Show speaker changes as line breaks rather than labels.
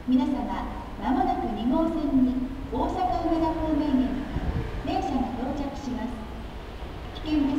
皆様、まもなく2号線に大阪梅田方面へ向かう電車が到着します。危険です